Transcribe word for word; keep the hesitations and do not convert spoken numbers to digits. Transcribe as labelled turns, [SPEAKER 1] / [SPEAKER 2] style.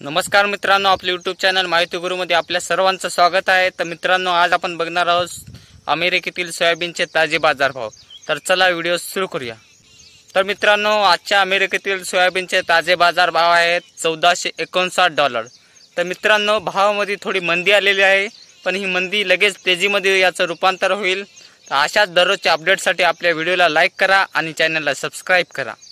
[SPEAKER 1] नमस्कार मित्रांनो, आपले यूट्यूब चॅनल माहिती गुरुमध्ये आपल्या सर्वांचं स्वागत आहे। तर मित्रांनो, आज आपण बघणार आहोत अमेरिकेतील सोयाबीनचे ताजे बाजारभाव। तर चला व्हिडिओ सुरू करूया। तर मित्रांनो, आजच्या अमेरिकेतील सोयाबीनचे ताजे बाजारभाव आहेत चौदाशे एकोणसाठ डॉलर। तर मित्रांनो, भावामध्ये थोडी मंदी आलेली आहे, पण ही मंदी लगेच तेजीमध्ये याचं रूपांतर होईल। तर अशाच दररोजच्या अपडेटसाठी आपल्या व्हिडिओला लाईक करा आणि चॅनलला सबस्क्राइब करा।